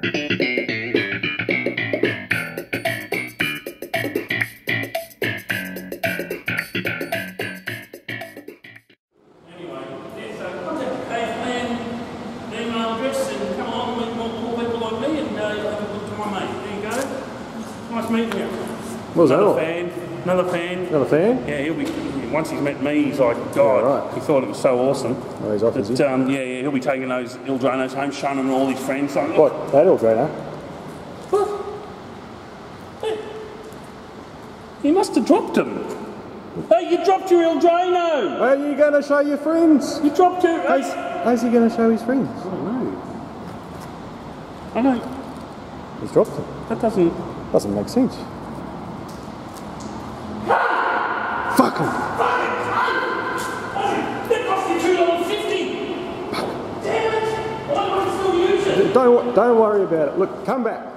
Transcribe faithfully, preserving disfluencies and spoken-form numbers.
Nice meeting you. What was Another that fan. Another fan. Another fan? Yeah, he'll be. Once he's met me, he's like, God, yeah, right. he thought it was so awesome. Oh, he's off, that, is he? Um, yeah, yeah, he'll be taking those Il Drainos home, showing them all his friends. Like, what? That Il Draino? What? Hey. You must have dropped him. Hey, you dropped your Il Draino! Are you going to show your friends? You dropped your... How's, how's he going to show his friends? I don't know. I don't... He's dropped them. That doesn't... Doesn't make sense. Fuck him! Fuck it! That cost you two dollars fifty! Damn it! Why do I still use it? Don't, don't worry about it. Look, come back.